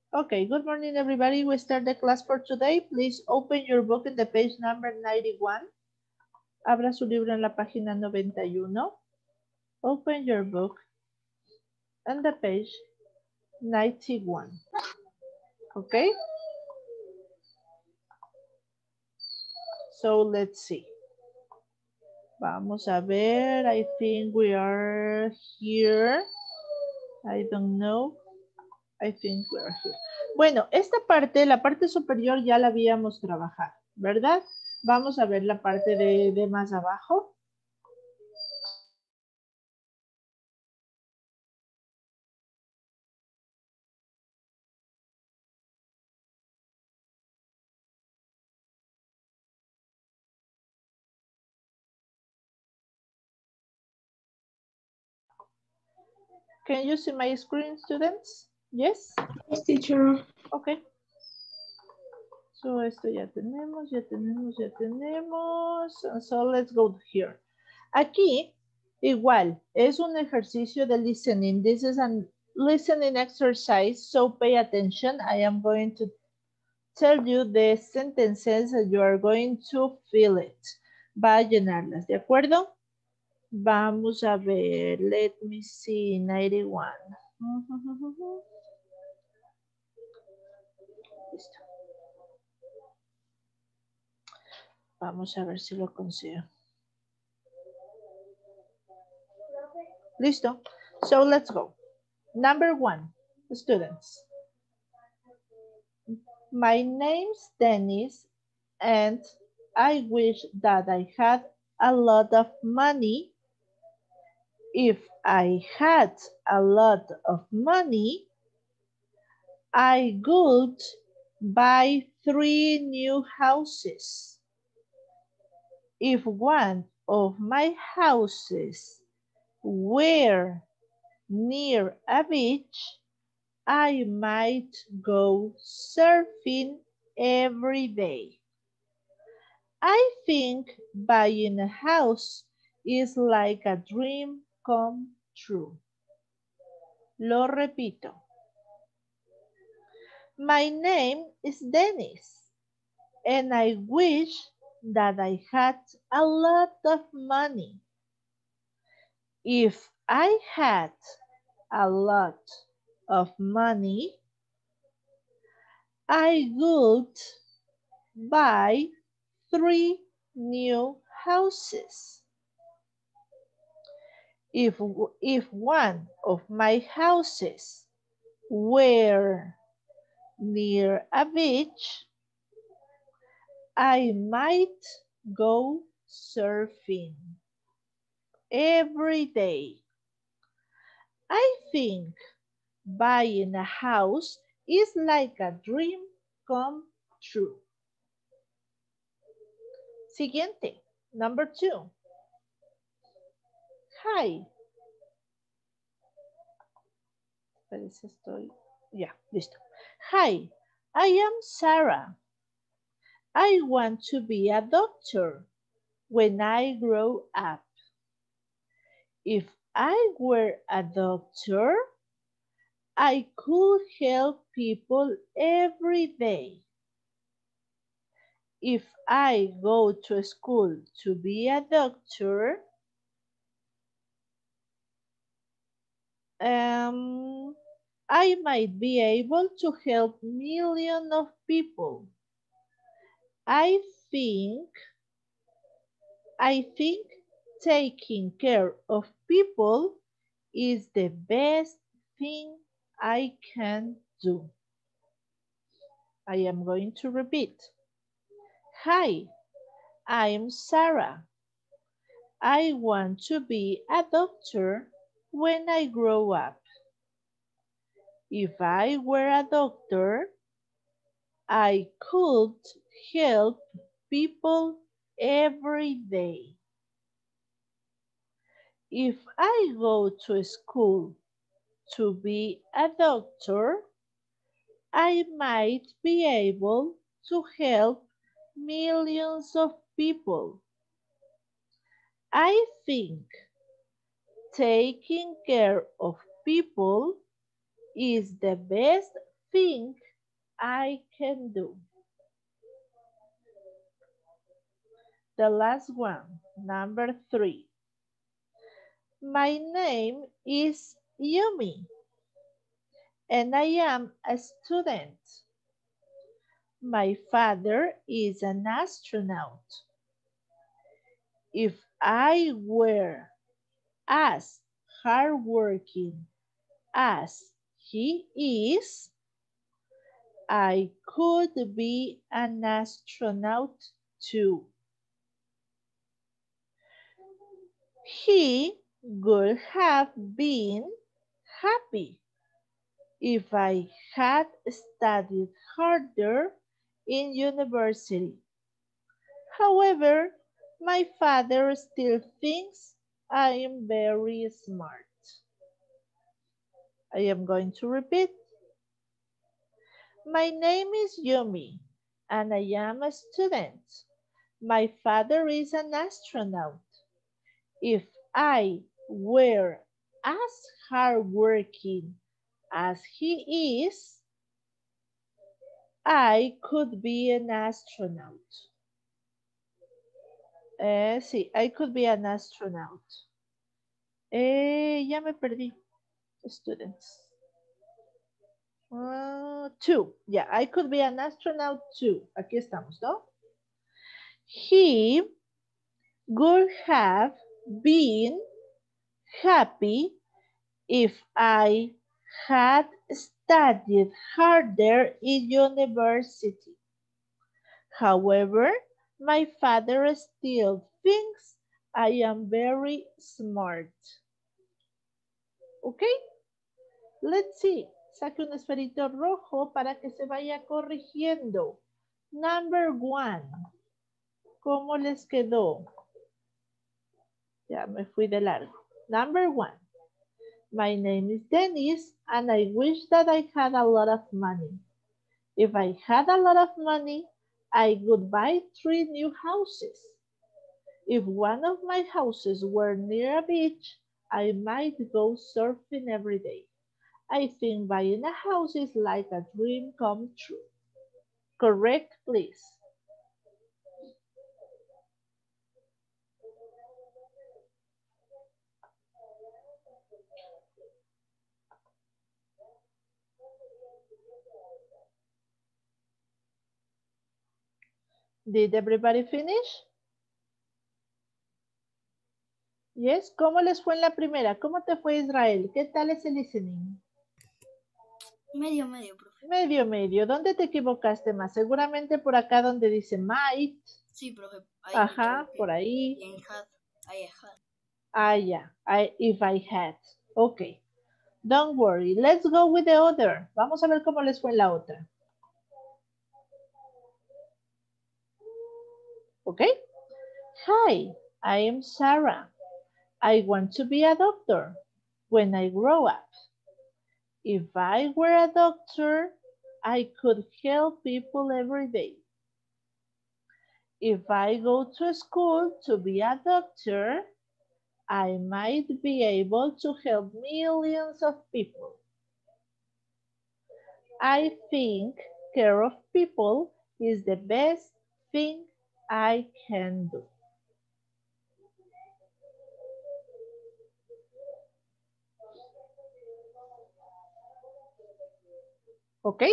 Okay, good morning everybody. We start the class for today. Please open your book in the page number 91. Abra su libro en la página 91. Open your book on the page 91. Okay? So let's see. Vamos a ver. I think we are here. I don't know. I think we are here. Bueno, esta parte, la parte superior ya la habíamos trabajado, ¿verdad? Vamos a ver la parte de más abajo. Can you see my screen, students? Yes? Yes, teacher. Okay. So esto ya tenemos. So let's go here. Aquí, igual, es un ejercicio de listening. This is a listening exercise, so pay attention. I am going to tell you the sentences and you are going to fill it. Va a llenarlas, ¿de acuerdo? Vamos a ver. Let me see. 91. Listo. Vamos a ver si lo consigo. Listo. So let's go. Number 1, students. My name's Dennis and I wish that I had a lot of money. If I had a lot of money, I could buy 3 new houses. If one of my houses were near a beach, I might go surfing every day. I think buying a house is like a dream come true. Lo repito. My name is Dennis, and I wish that I had a lot of money. If I had a lot of money, I would buy 3 new houses. If one of my houses were near a beach, I might go surfing every day. I think buying a house is like a dream come true. Siguiente, number 2. Hi. Listo. Hi, I am Sarah. I want to be a doctor when I grow up. If I were a doctor, I could help people every day. If I go to school to be a doctor, I might be able to help millions of people. I think taking care of people is the best thing I can do. I am going to repeat. Hi, I'm Sarah. I want to be a doctor when I grow up. If I were a doctor, I could help people every day. If I go to school to be a doctor, I might be able to help millions of people. I think taking care of people is the best think I can do? The last one, number 3. My name is Yumi, and I am a student. My father is an astronaut. If I were as hardworking as he is, I could be an astronaut too. He would have been happy if I had studied harder in university. However, my father still thinks I am very smart. I am going to repeat. My name is Yumi, and I am a student. My father is an astronaut. If I were as hardworking as he is, I could be an astronaut. Sí, I could be an astronaut. Ya me perdí. Students. 2. Yeah, I could be an astronaut too. Aquí estamos, ¿no? He would have been happy if I had studied harder in university. However, my father still thinks I am very smart. Okay? Let's see. Saque un esferito rojo para que se vaya corrigiendo. Number 1. ¿Cómo les quedó? Ya me fui de largo. Number 1. My name is Dennis and I wish that I had a lot of money. If I had a lot of money, I would buy 3 new houses. If one of my houses were near a beach, I might go surfing every day. I think buying a house is like a dream come true. Correct, please. Did everybody finish? Yes, ¿cómo les fue en la primera? ¿Cómo te fue, Israel? ¿Qué tal es el listening? Medio, profe. Medio. ¿Dónde te equivocaste más? Seguramente por acá donde dice might. Sí, profe. Ahí Ajá, por ahí. Y en had, I had. Ah, yeah. If I had. Okay. Don't worry. Let's go with the other. Vamos a ver cómo les fue en la otra. Okay. Hi, I am Sarah. I want to be a doctor when I grow up. If I were a doctor, I could help people every day. If I go to school to be a doctor, I might be able to help millions of people. I think care of people is the best thing I can do. Okay?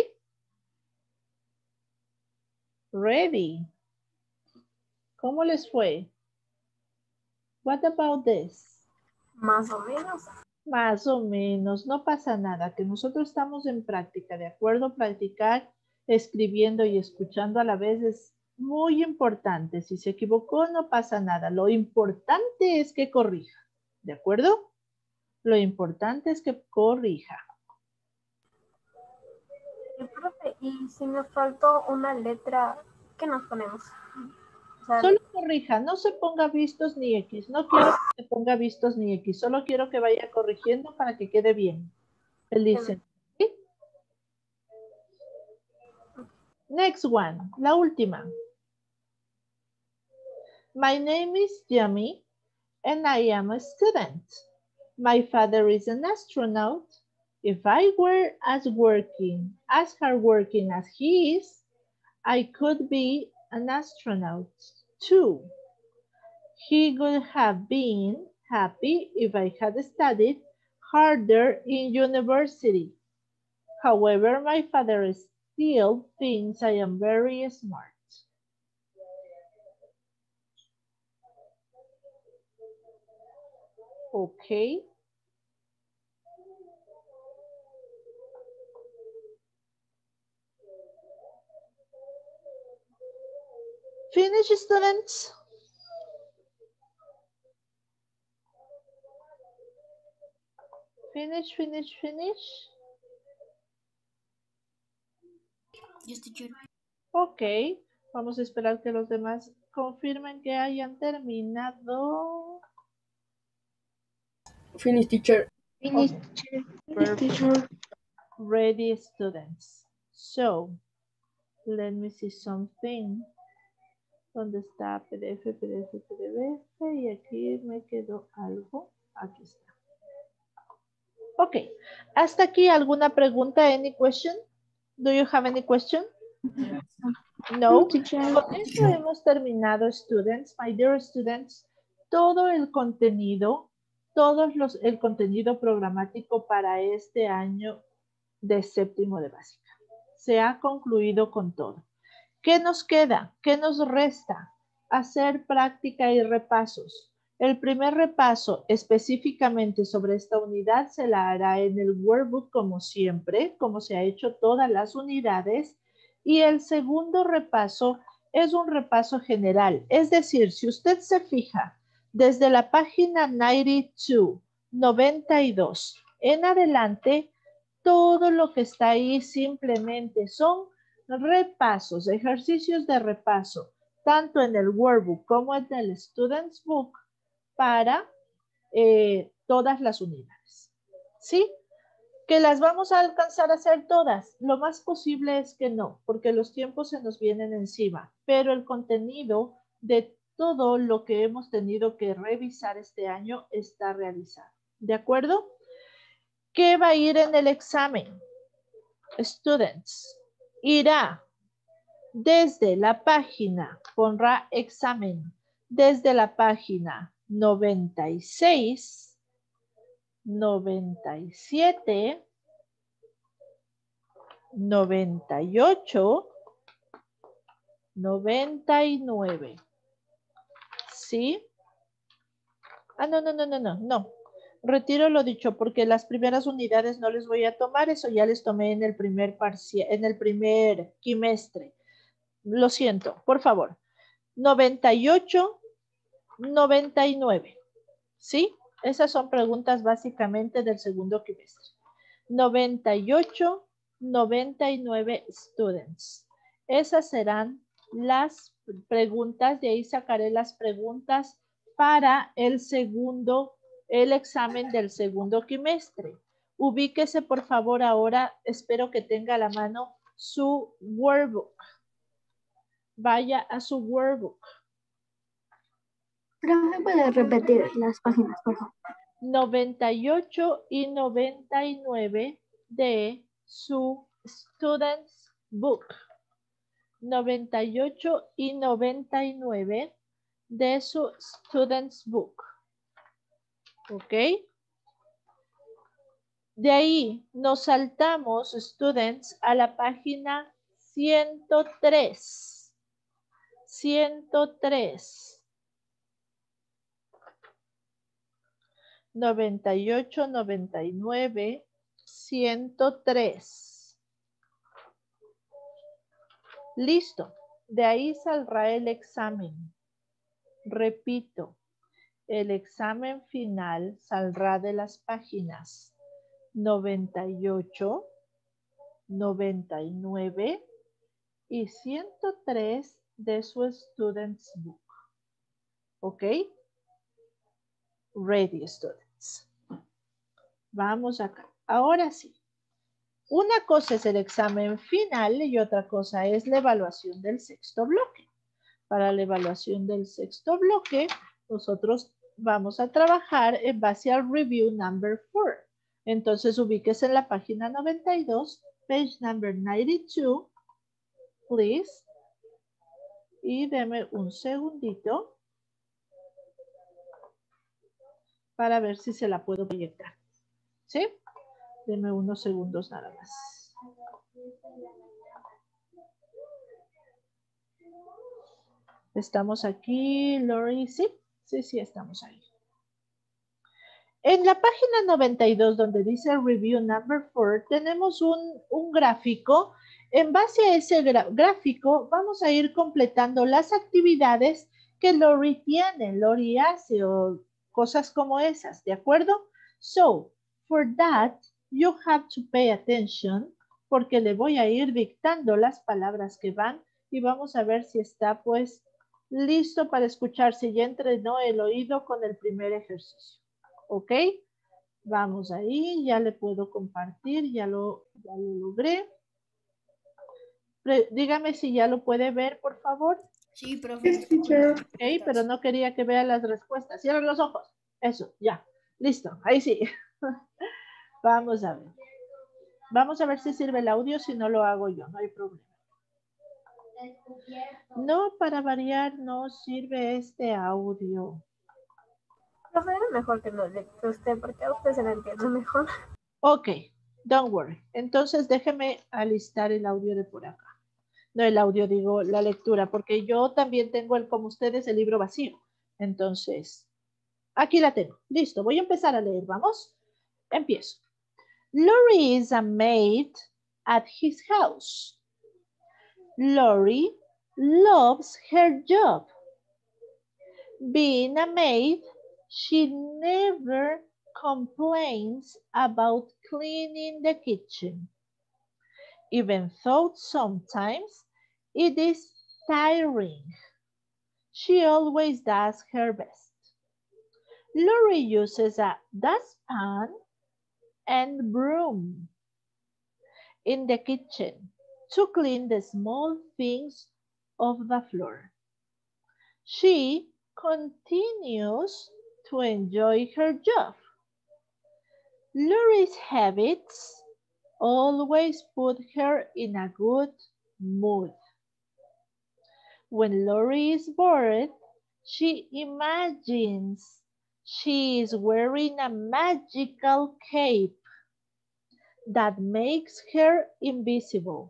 Ready? ¿Cómo les fue? What about this? Más o menos. Más o menos, no pasa nada, que nosotros estamos en práctica, ¿de acuerdo? Practicar escribiendo y escuchando a la vez es muy importante. Si se equivocó, no pasa nada. Lo importante es que corrija, ¿de acuerdo? Lo importante es que corrija. Profe, y si me faltó una letra, ¿qué nos ponemos? O sea, Solo corrija, no se ponga vistos ni X. No quiero que se ponga vistos ni X. Solo quiero que vaya corrigiendo para que quede bien. Listen. ¿Sí? Next one, la última. My name is Yami and I am a student. My father is an astronaut. If I were as hardworking as he is, I could be an astronaut too. He would have been happy if I had studied harder in university. However, my father still thinks I am very smart. Okay. Finish, students? Finish. Yes, teacher. Ok, vamos a esperar que los demás confirmen que hayan terminado. Finish, teacher. Finish, teacher. Ready, students. So, let me see something. ¿Dónde está? PDF, y aquí me quedó algo. Aquí está. Ok, hasta aquí alguna pregunta, any question? Do you have any question? No. Con esto hemos terminado, students, my dear students, todo el contenido, el contenido programático para este año de séptimo de básica. Se ha concluido con todo. ¿Qué nos queda? ¿Qué nos resta? Hacer práctica y repasos. El primer repaso específicamente sobre esta unidad se la hará en el workbook como siempre, como se ha hecho todas las unidades. Y el segundo repaso es un repaso general. Es decir, si usted se fija, desde la página 92 en adelante, todo lo que está ahí simplemente son repasos, ejercicios de repaso, tanto en el workbook como en el Student's Book para todas las unidades. ¿Sí? ¿Que las vamos a alcanzar a hacer todas? Lo más posible es que no, porque los tiempos se nos vienen encima, pero el contenido de todo lo que hemos tenido que revisar este año está realizado. ¿De acuerdo? ¿Qué va a ir en el examen? Students, irá desde la página, pondrá examen, desde la página 96, 97, 98, 99. ¿Sí? Ah, no. Retiro lo dicho porque las primeras unidades no les voy a tomar, eso ya les tomé en el primer quimestre. Lo siento, por favor. 98, 99. ¿Sí? Esas son preguntas básicamente del segundo quimestre. 98, 99 students. Esas serán las preguntas, de ahí sacaré las preguntas para el examen del segundo quimestre. Ubíquese por favor ahora, espero que tenga a la mano su workbook. Vaya a su workbook. ¿Pero me puede repetir las páginas, por favor? 98 y 99 de su Student's Book. 98 y 99 de su Student's Book. ¿Ok? De ahí nos saltamos, students, a la página 103. 103. 98, 99, 103. Listo. De ahí saldrá el examen. Repito, el examen final saldrá de las páginas 98, 99 y 103 de su Student's Book. ¿Ok? Ready, students. Vamos acá. Ahora sí. Una cosa es el examen final y otra cosa es la evaluación del sexto bloque. Para la evaluación del sexto bloque, nosotros vamos a trabajar en base al review number 4. Entonces ubíquese en la página 92, page number 92, please. Y deme un segundito para ver si se la puedo proyectar. ¿Sí? Deme unos segundos nada más. Estamos aquí, Lori, ¿sí? Sí, estamos ahí. En la página 92, donde dice Review Number 4, tenemos un gráfico. En base a ese gráfico, vamos a ir completando las actividades que Lori tiene, Lori hace o cosas como esas, ¿de acuerdo? So, for that, you have to pay attention, porque le voy a ir dictando las palabras que van y vamos a ver si está, pues, listo para escuchar, si ya entrenó el oído con el primer ejercicio. ¿Ok? Vamos ahí, ya le puedo compartir, ya lo logré. Dígame si ya lo puede ver, por favor. Sí, profe. Ok, pero no quería que vea las respuestas. Cierren los ojos. Eso, ya. Listo, ahí sí. Vamos a ver. Vamos a ver si sirve el audio, si no lo hago yo, no hay problema. No, para variar, no sirve este audio. Profe, era mejor que lo lecte usted, porque a usted se lo entiende mejor. Ok, don't worry. Entonces déjeme alistar el audio de por acá. No el audio, digo la lectura, porque yo también tengo, como ustedes, el libro vacío. Entonces, aquí la tengo. Listo, voy a empezar a leer, ¿vamos? Empiezo. Lori is a maid at his house. Lori loves her job. Being a maid, she never complains about cleaning the kitchen, even though sometimes it is tiring. She always does her best. Lori uses a dustpan and broom in the kitchen to clean the small things of the floor. She continues to enjoy her job. Lori's habits always put her in a good mood. When Lori is bored, she imagines she is wearing a magical cape that makes her invisible.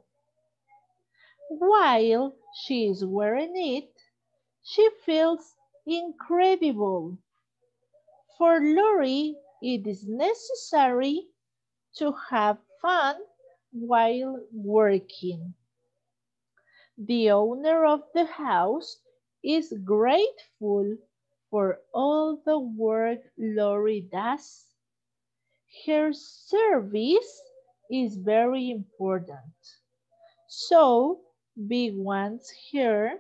While she is wearing it, she feels incredible. For Lori, it is necessary to have fun while working. The owner of the house is grateful for all the work Lori does. Her service is very important. So he wants her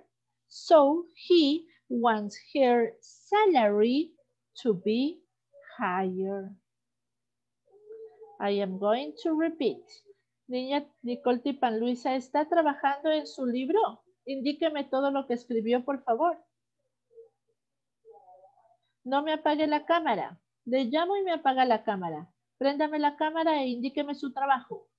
salary to be higher. I am going to repeat. Niña Nicole Tipan Luisa, ¿está trabajando en su libro? Indíqueme todo lo que escribió, por favor. No me apague la cámara. Le llamo y me apaga la cámara. Préndame la cámara e indíqueme su trabajo.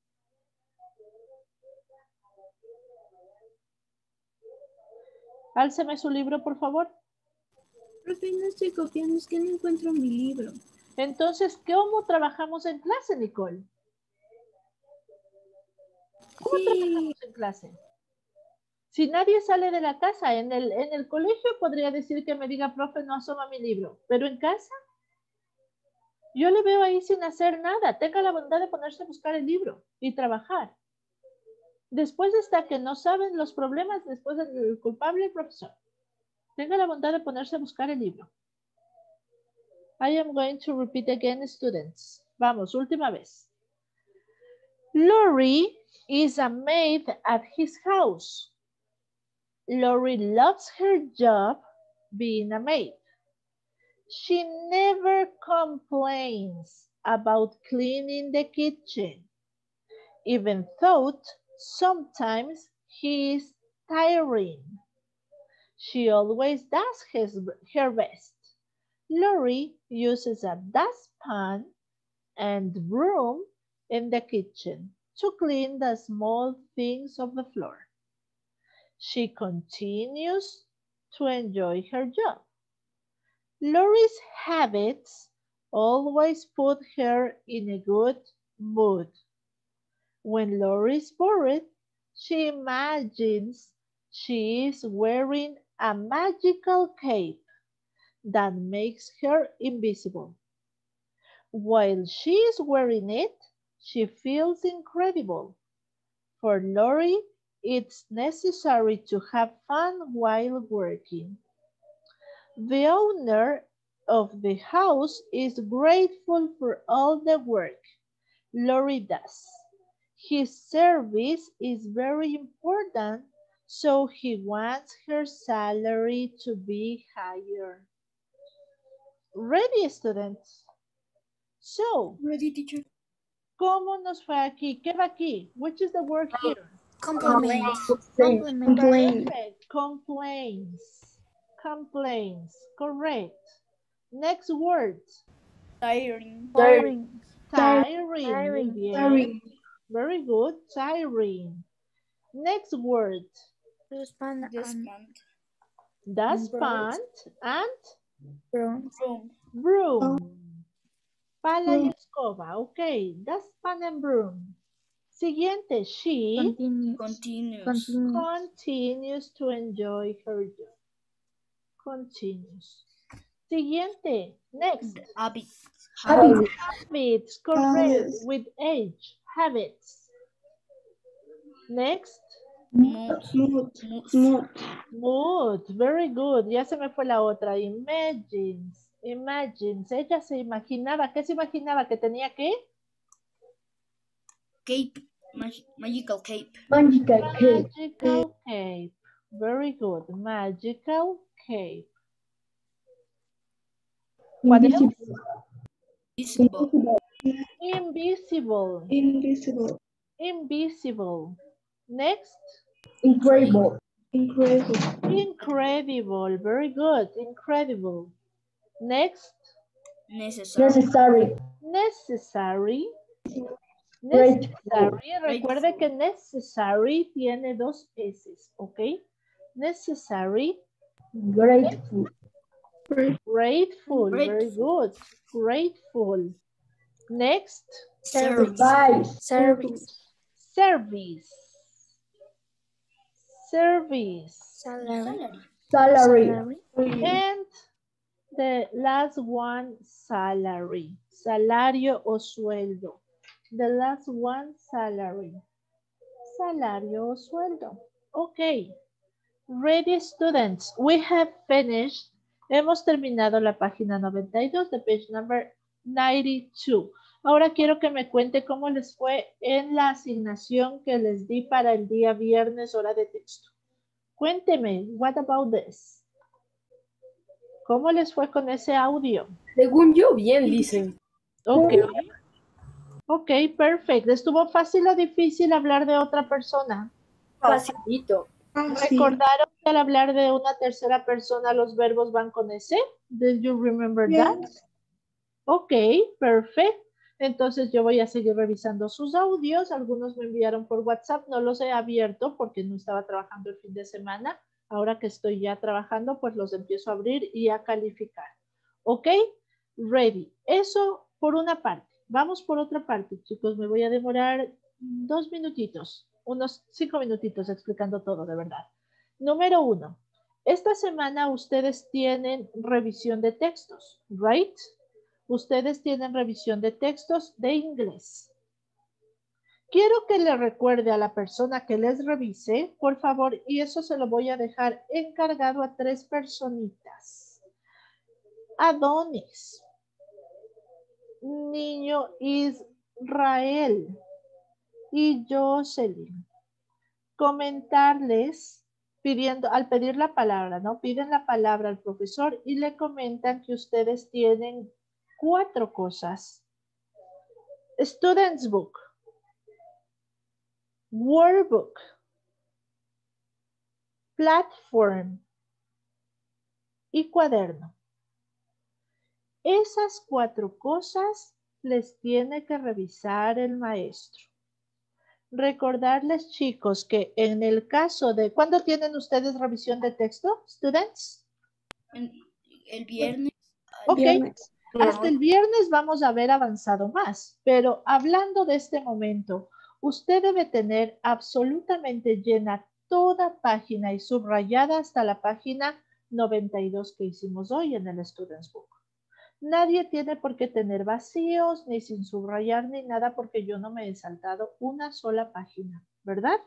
Álceme su libro, por favor. Profe, no estoy copiando, es que no encuentro mi libro. Entonces, ¿cómo trabajamos en clase, Nicole? ¿Cómo trabajamos en clase? Si nadie sale de la casa, en el colegio podría decir que me diga, profe, no asoma mi libro. Pero en casa, yo le veo ahí sin hacer nada. Tenga la bondad de ponerse a buscar el libro y trabajar. Después está que no saben los problemas, después del culpable el profesor. Tenga la bondad de ponerse a buscar el libro. I am going to repeat again, students. Vamos, última vez. Lori is a maid at his house. Lori loves her job being a maid. She never complains about cleaning the kitchen, even though sometimes he is tiring. She always does her best. Lori uses a dustpan and broom in the kitchen to clean the small things of the floor. She continues to enjoy her job. Lori's habits always put her in a good mood. When Lori is bored, she imagines she is wearing a magical cape that makes her invisible. While she is wearing it, she feels incredible. For Lori, it's necessary to have fun while working. The owner of the house is grateful for all the work Lori does. His service is very important, so he wants her salary to be higher. Ready, students? So, Ready, teacher. ¿cómo nos fue aquí? ¿Qué va aquí? Which is the word here? Compliment. Perfect. Complaints. Complaints. Correct. Next word. Tiring. Tiring. Muy bien. Very good. Tiring. Next word. Despond. Dustpan and Broom. broom. Pala y escoba. Ok. Dustpan and broom. Siguiente. She continues to enjoy her job. Continues. Siguiente. Next. Habits. Correct. With age. Habits. Next. Mood. Very good. Ya se me fue la otra. Imagines. Ella se imaginaba. ¿Qué se imaginaba? ¿Que tenía qué? Cape. Magical cape. Magical cape. Very good. Magical cape. What else? Invisible. Next. Incredible. Incredible. Very good. Incredible. Next. Necessary. Recuerde que necessary tiene dos S, ¿ok? Necessary. Grateful. Grateful. Very good. Grateful. Next. Service. Salary. And the last one, salary. Salario o sueldo. The last one, salary. Salario o sueldo. Okay. Ready, students. We have finished. Hemos terminado la página 92 de page number 92. Ahora quiero que me cuente cómo les fue en la asignación que les di para el día viernes, hora de texto. Cuénteme, what about this? ¿Cómo les fue con ese audio? Según yo, bien, dicen. Ok. Ok, perfecto. ¿Estuvo fácil o difícil hablar de otra persona? Facilito. ¿Recordaron que al hablar de una tercera persona los verbos van con ese? Did you remember that? Ok, perfecto. Entonces yo voy a seguir revisando sus audios. Algunos me enviaron por WhatsApp. No los he abierto porque no estaba trabajando el fin de semana. Ahora que estoy ya trabajando, pues los empiezo a abrir y a calificar. Ok, ready. Eso por una parte. Vamos por otra parte, chicos. Me voy a demorar 2 minutitos. Unos 5 minutitos explicando todo, de verdad. Número 1. Esta semana ustedes tienen revisión de textos, right? Ustedes tienen revisión de textos de inglés. Quiero que le recuerde a la persona que les revise, por favor, y eso se lo voy a dejar encargado a 3 personitas. Adonis, Niño Israel y Jocelyn. Comentarles, al pedir la palabra, ¿no? Piden la palabra al profesor y le comentan que ustedes tienen 4 cosas. Student's Book, Workbook, Platform y cuaderno. Esas 4 cosas les tiene que revisar el maestro. Recordarles, chicos, que en el caso de... ¿Cuándo tienen ustedes revisión de texto, students? El viernes. Ok, Viernes. hasta el viernes vamos a haber avanzado más, pero hablando de este momento, usted debe tener absolutamente llena toda página y subrayada hasta la página 92 que hicimos hoy en el Students Book. Nadie tiene por qué tener vacíos, ni sin subrayar, ni nada, porque yo no me he saltado una sola página, ¿verdad?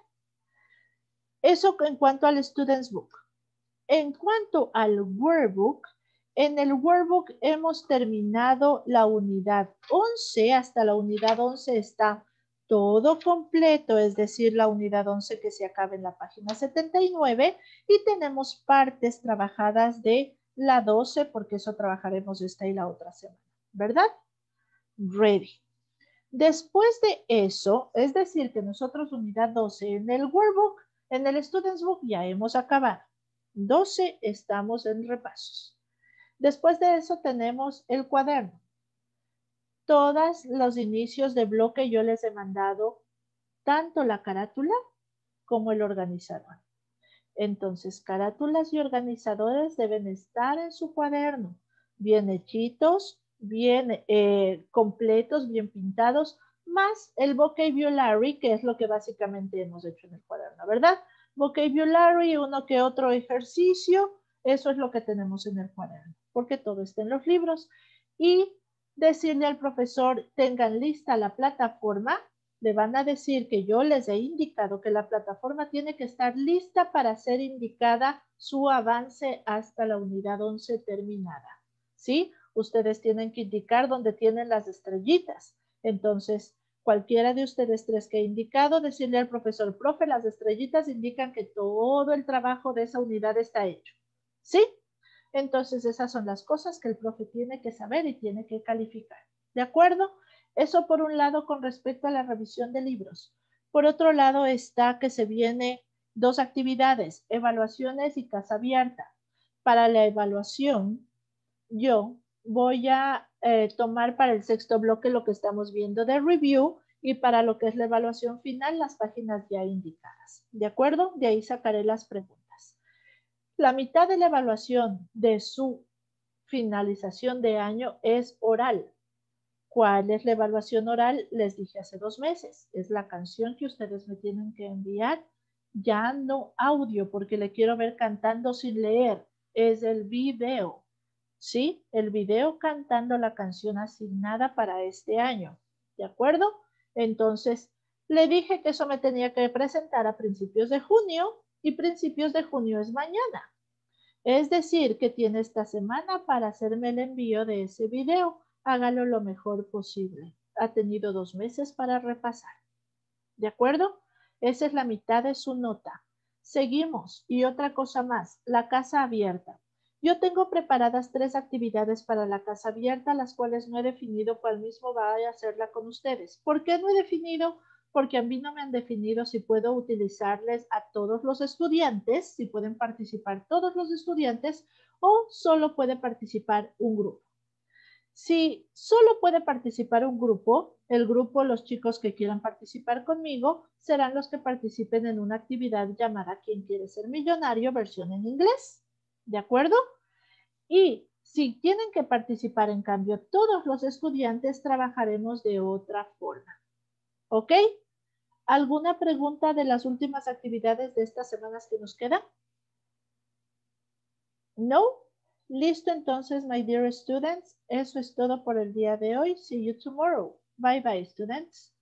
Eso en cuanto al Students Book. En cuanto al Workbook, en el Workbook hemos terminado la unidad 11, hasta la unidad 11 está todo completo, es decir, la unidad 11 que se acaba en la página 79 y tenemos partes trabajadas de la 12 porque eso trabajaremos esta y la otra semana, ¿verdad? Ready. Después de eso, es decir, que nosotros unidad 12 en el Workbook, en el Students Book ya hemos acabado. 12 estamos en repasos. Después de eso tenemos el cuaderno. Todos los inicios de bloque yo les he mandado tanto la carátula como el organizador. Entonces, carátulas y organizadores deben estar en su cuaderno, bien hechitos, bien completos, bien pintados, más el vocabulary, que es lo que básicamente hemos hecho en el cuaderno, ¿verdad? Vocabulary, uno que otro ejercicio, eso es lo que tenemos en el cuaderno, porque todo está en los libros. Y decirle al profesor, tengan lista la plataforma. Le van a decir que yo les he indicado que la plataforma tiene que estar lista para ser indicada su avance hasta la unidad 11 terminada. ¿Sí? Ustedes tienen que indicar dónde tienen las estrellitas. Entonces, cualquiera de ustedes tres que he indicado, decirle al profesor, profe, las estrellitas indican que todo el trabajo de esa unidad está hecho. ¿Sí? Entonces, esas son las cosas que el profe tiene que saber y tiene que calificar. ¿De acuerdo? Eso por un lado con respecto a la revisión de libros. Por otro lado está que se viene dos actividades, evaluaciones y casa abierta. Para la evaluación, yo voy a tomar para el sexto bloque lo que estamos viendo de review y para lo que es la evaluación final, las páginas ya indicadas. ¿De acuerdo? De ahí sacaré las preguntas. La mitad de la evaluación de su finalización de año es oral. ¿Cuál es la evaluación oral? Les dije hace 2 meses. Es la canción que ustedes me tienen que enviar. Ya no audio, porque le quiero ver cantando sin leer. Es el video. ¿Sí? El video cantando la canción asignada para este año. ¿De acuerdo? Entonces, le dije que eso me tenía que presentar a principios de junio y principios de junio es mañana. Es decir, que tiene esta semana para hacerme el envío de ese video. Hágalo lo mejor posible. Ha tenido 2 meses para repasar. ¿De acuerdo? Esa es la mitad de su nota. Seguimos. Y otra cosa más, la casa abierta. Yo tengo preparadas 3 actividades para la casa abierta, las cuales no he definido cuál mismo va a hacerla con ustedes. ¿Por qué no he definido? Porque a mí no me han definido si puedo utilizarles a todos los estudiantes, si pueden participar todos los estudiantes o solo puede participar un grupo. Si solo puede participar un grupo, el grupo, los chicos que quieran participar conmigo, serán los que participen en una actividad llamada ¿Quién quiere ser millonario? Versión en inglés. ¿De acuerdo? Y si tienen que participar, en cambio, todos los estudiantes, trabajaremos de otra forma. ¿Ok? ¿Alguna pregunta de las últimas actividades de estas semanas que nos quedan? ¿No? Listo, entonces, my dear students. Eso es todo por el día de hoy. See you tomorrow. Bye bye, students.